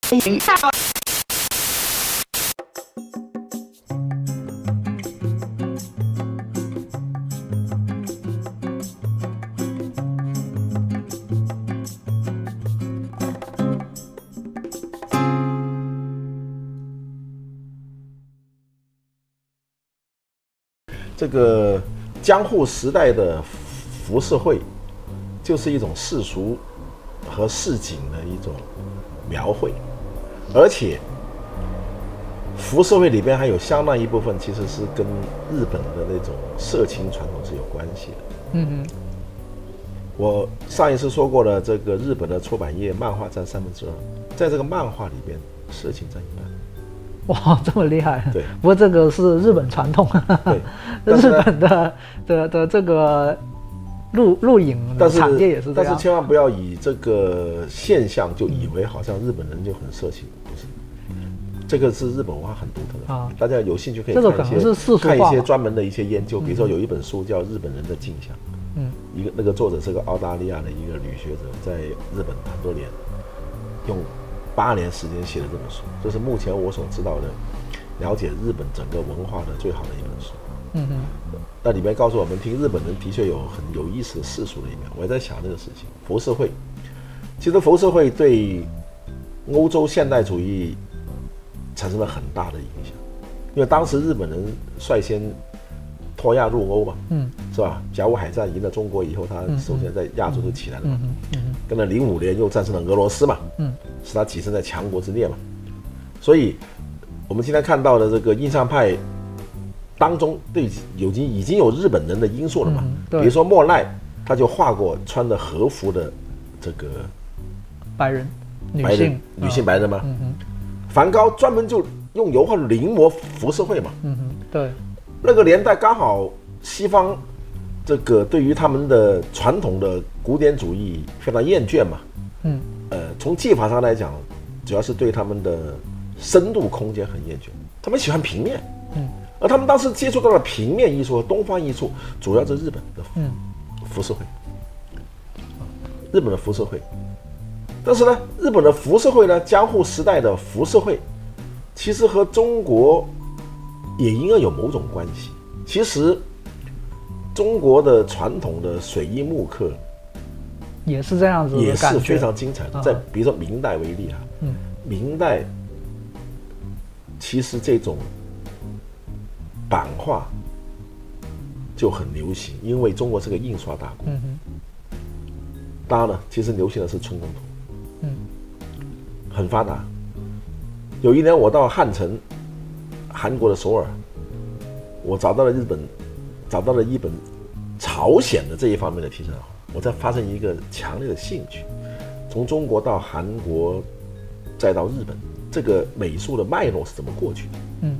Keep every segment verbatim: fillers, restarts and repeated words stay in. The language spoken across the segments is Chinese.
这个江户时代的浮世绘，就是一种世俗和市井的一种描绘，而且浮世绘里边还有相当一部分其实是跟日本的那种色情传统是有关系的。 嗯哼， 我上一次说过了，这个日本的出版业漫画占三分之二，在这个漫画里边，色情占一半。 哇，这么厉害！ 对， 不过这个是日本传统， 对， 日本的的的这个录录影产业也是这样。 但是千万不要以这个现象就以为好像日本人就很色情，不是。这个是日本文化很独特的啊，大家有兴趣可以看一些看一些专门的一些研究，比如说有一本书叫《日本人的镜像》，嗯，一个那个作者是个澳大利亚的一个女学者，在日本很多年，用八年时间写的这本书，这是目前我所知道的了解日本整个文化的最好的一本书。嗯哼，那里面告诉我们，听日本人的确有很有意思的世俗的一面。我也在想这个事情，浮世绘，其实浮世绘对欧洲现代主义产生了很大的影响，因为当时日本人率先脱亚入欧嘛，嗯，是吧？甲午海战赢了中国以后，他首先在亚洲就起来了嘛，嗯嗯嗯、跟着零五年又战胜了俄罗斯嘛，嗯，使他跻身在强国之列嘛。所以，我们今天看到的这个印象派当中，对有经已经有日本人的因素了嘛，嗯、比如说莫奈，他就画过穿着和服的这个白人女性女性白人嘛。嗯梵高专门就用油画临摹浮世绘嘛，嗯哼，对，那个年代刚好西方这个对于他们的传统的古典主义非常厌倦嘛，嗯，呃，从技法上来讲，主要是对他们的深度空间很厌倦，他们喜欢平面，嗯，而他们当时接触到了平面艺术和东方艺术，主要是日本的嗯浮世绘，日本的浮世绘。但是呢，日本的浮世绘呢，江户时代的浮世绘，其实和中国也应该有某种关系。其实，中国的传统的水印木刻也是这样子的感觉， 也是非常精彩的。在比如说明代为例啊，嗯，明代其实这种版画就很流行，因为中国是个印刷大国。嗯哼，当然了，其实流行的是春宫图。嗯，很发达。有一年我到汉城，韩国的首尔，我找到了日本，找到了一本朝鲜的这一方面的题材，我才发生一个强烈的兴趣。从中国到韩国，再到日本，这个美术的脉络是怎么过去的？嗯。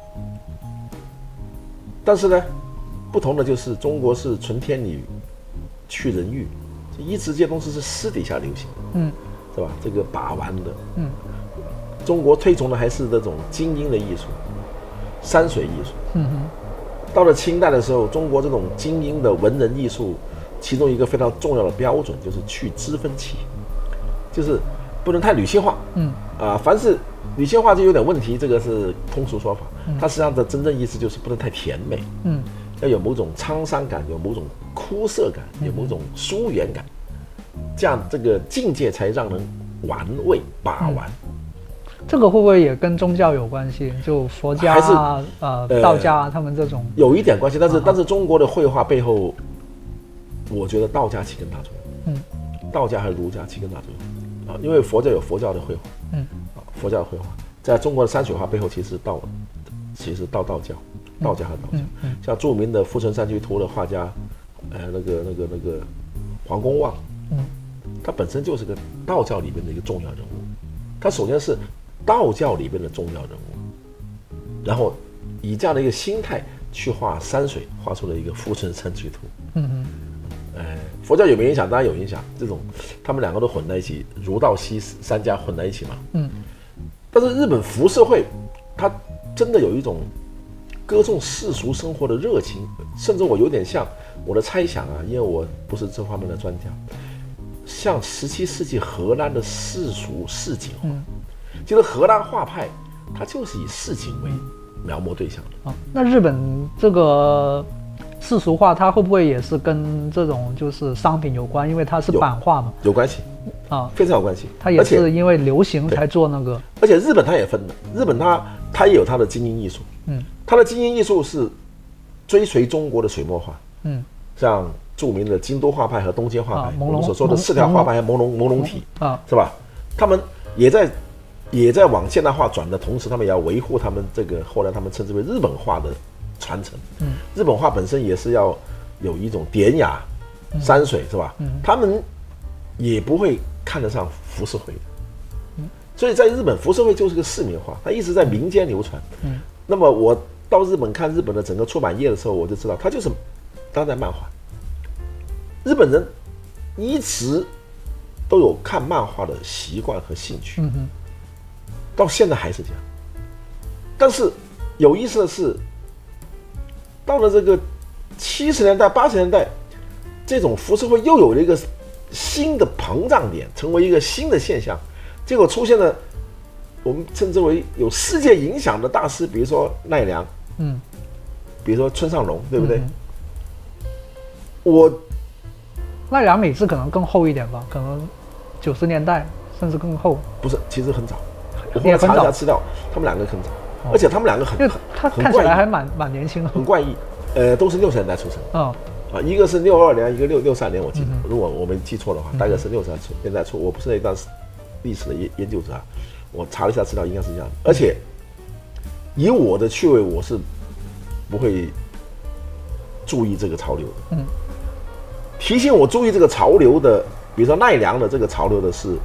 但是呢，不同的就是中国是存天理，去人欲，这一直这些东西是私底下流行的。嗯。是吧？这个把玩的，嗯，中国推崇的还是这种精英的艺术，山水艺术。嗯哼。到了清代的时候，中国这种精英的文人艺术，其中一个非常重要的标准就是去脂分气，就是不能太女性化。嗯。啊，凡是女性化就有点问题，这个是通俗说法。嗯。它实际上的真正意思就是不能太甜美。嗯。要有某种沧桑感，有某种枯涩感，有某种疏远感。这样这个境界才让人玩味把玩、嗯， 这个会不会也跟宗教有关系？就佛家啊、还是呃道家啊，他们这种有一点关系。但是、啊、但是中国的绘画背后，我觉得道家起更大作用。嗯，道家还是儒家起更大作用啊？因为佛教有佛教的绘画，嗯，啊，佛教的绘画在中国的山水画背后，其实道其实道道教，道家和道教。嗯嗯、像著名的《富春山居图》的画家，呃，那个那个那个黄公望。嗯，他本身就是个道教里边的一个重要人物，他首先是道教里边的重要人物，然后以这样的一个心态去画山水，画出了一个《富春山居图》。嗯嗯，哎，佛教有没有影响？当然有影响。这种他们两个都混在一起，儒道西三家混在一起嘛。嗯，但是日本浮世绘，它真的有一种歌颂世俗生活的热情，甚至我有点像我的猜想啊，因为我不是这方面的专家。像十七世纪荷兰的世俗市井画，嗯、 就是荷兰画派，它就是以市井为描摹对象的。 哦，那日本这个世俗画，它会不会也是跟这种就是商品有关？因为它是版画嘛， 有, 有关系啊，非常有关系。 它也是因为流行才做那个。 而且日本它也分的，日本它它也有它的精英艺术，嗯，它的精英艺术是追随中国的水墨画，嗯，像著名的京都画派和东京画派，啊、我们所说的四条画派和朦胧朦胧体啊，是吧？他们也在也在往现代化转的同时，他们也要维护他们这个后来他们称之为日本画的传承。嗯，日本画本身也是要有一种典雅、山水，是吧？嗯，他们也不会看得上浮世绘的。嗯，所以在日本，浮世绘就是个市民画，它一直在民间流传。嗯，那么我到日本看日本的整个出版业的时候，我就知道它就是当代漫画。日本人一直都有看漫画的习惯和兴趣，嗯哼，到现在还是这样。但是有意思的是，到了这个七十年代、八十年代，这种浮世绘又有了一个新的膨胀点，成为一个新的现象。结果出现了我们称之为有世界影响的大师，比如说奈良，嗯，比如说村上隆，对不对？嗯、我奈良美智可能更厚一点吧，可能九十年代甚至更厚。 不是，其实很早。我后来查一下资料，他们两个很早，哦、而且他们两个很， 因为他看起来还蛮蛮年轻的， 很怪异。呃，都是六十年代出生。哦。啊，一个是六二年，一个六六三年，我记得，嗯、如果我没记错的话，大概是六十年代初。我不是那段历史的研研究者啊，我查了一下资料，应该是这样的。而且以我的趣味，我是不会注意这个潮流的。嗯。提醒我注意这个潮流的，比如说奈良的这个潮流的是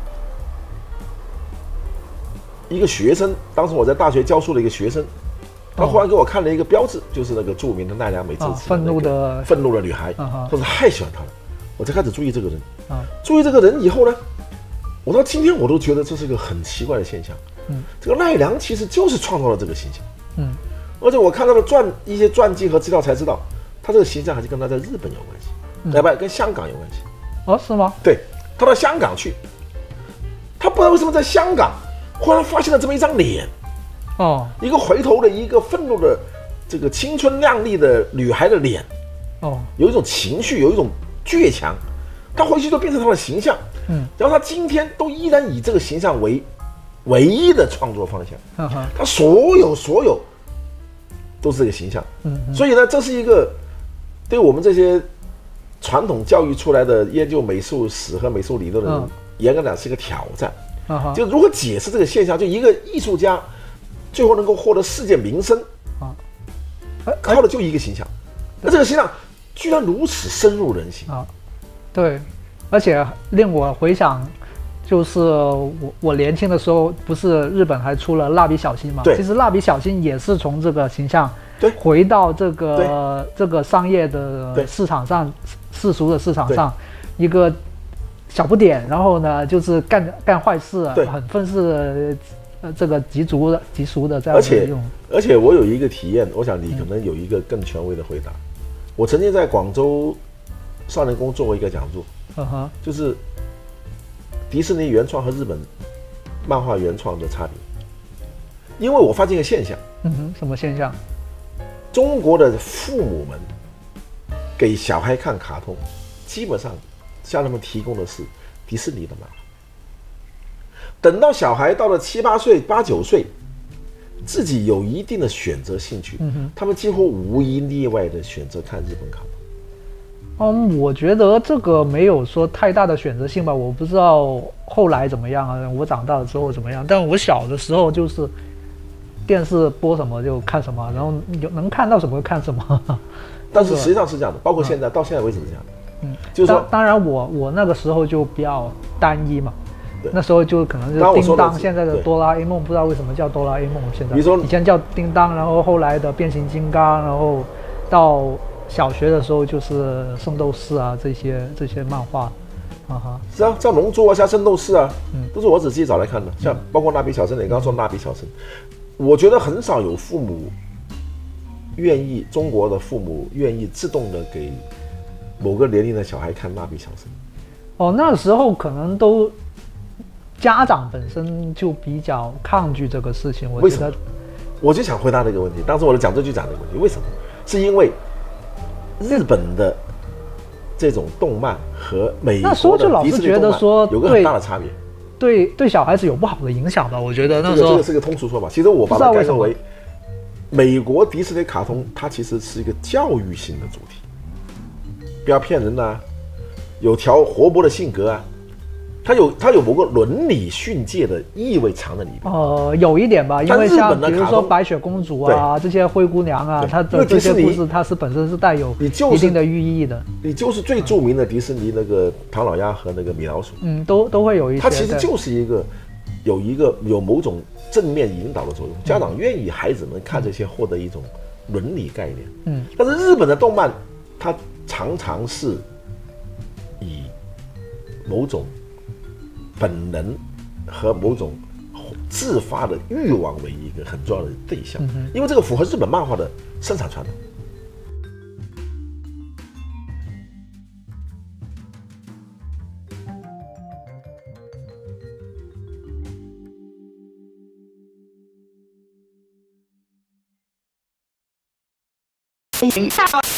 一个学生，当时我在大学教书的一个学生，他忽然给我看了一个标志，就是那个著名的奈良美智、那个啊、愤怒的愤怒的女孩，他说太喜欢她了，我才开始注意这个人。啊、注意这个人以后呢，我到今天我都觉得这是个很奇怪的现象。嗯，这个奈良其实就是创造了这个形象。嗯，而且我看到了传一些传记和资料才知道，他这个形象还是跟他在日本有关系。来吧，跟香港有关系。 哦，是吗？ 对，他到香港去，他不知道为什么在香港忽然发现了这么一张脸，哦，一个回头的一个愤怒的这个青春靓丽的女孩的脸，哦，有一种情绪，有一种倔强，他回去就变成他的形象，嗯，然后他今天都依然以这个形象为唯一的创作方向，嗯、他所有所有都是这个形象，嗯，所以呢，这是一个对我们这些传统教育出来的研究美术史和美术理论的人，嗯、严格讲是一个挑战。啊、就如何解释这个现象？就一个艺术家最后能够获得世界名声，啊，靠的就一个形象。那这个形象居然如此深入人心啊！ 对，而且令我回想，就是我我年轻的时候，不是日本还出了蜡笔小新嘛？ 对， 其实蜡笔小新也是从这个形象。 对， 回到这个这个商业的市场上，世俗的市场上，一个小不点，然后呢，就是干干坏事，很愤世，呃，这个极足的极俗的这样的用。 而且我有一个体验，我想你可能有一个更权威的回答。嗯、我曾经在广州少年宫做过一个讲座，嗯哼，就是迪士尼原创和日本漫画原创的差别。因为我发现一个现象， 嗯哼，什么现象？ 中国的父母们给小孩看卡通，基本上向他们提供的是迪士尼的漫画。等到小孩到了七八岁、八九岁，自己有一定的选择兴趣，嗯、他们几乎无一例外的选择看日本卡通。嗯，我觉得这个没有说太大的选择性吧，我不知道后来怎么样啊，我长大了之后怎么样，但我小的时候就是电视播什么就看什么，然后有能看到什么看什么。 但是实际上是这样的，包括现在、嗯、到现在为止是这样的。 嗯，就是说，当然我我那个时候就比较单一嘛，那时候就可能就是叮当，现在的哆啦 A 梦，不知道为什么叫哆啦 A 梦，现在比如说以前叫叮当，然后后来的变形金刚，然后到小学的时候就是圣斗士啊这些这些漫画。啊哈， 是啊，像龙珠啊，像圣斗士啊，嗯，都是我自己找来看的。像包括蜡笔小新，你刚刚说蜡笔小新，我觉得很少有父母愿意，中国的父母愿意自动的给某个年龄的小孩看蜡笔小新。 哦，那时候可能都家长本身就比较抗拒这个事情。我觉得， 我就想回答这个问题。当时我讲这就讲这个问题，为什么？是因为日本的这种动漫和美国的迪士尼动漫，那时候就老是觉得说有个很大的差别。 对对，小孩子有不好的影响吧？我觉得那时候、 这个、这个是个通俗说法。其实我把它概括为，美国迪士尼卡通它其实是一个教育性的主题，不要骗人呐、啊，有条活泼的性格啊，它有它有某个伦理训诫的意味藏在里面。 呃，有一点吧，因为像比如说白雪公主啊，这些灰姑娘啊，它的这些故事它是本身是带有一定的寓意的。 你就是最著名的迪士尼那个唐老鸭和那个米老鼠， 嗯，都都会有一些。 它其实就是一个有一个有某种正面引导的作用，家长愿意孩子们看这些获得一种伦理概念。嗯，但是日本的动漫它常常是以某种本能和某种自发的欲望为一个很重要的对象，嗯、因为这个符合日本漫画的生产传统。 下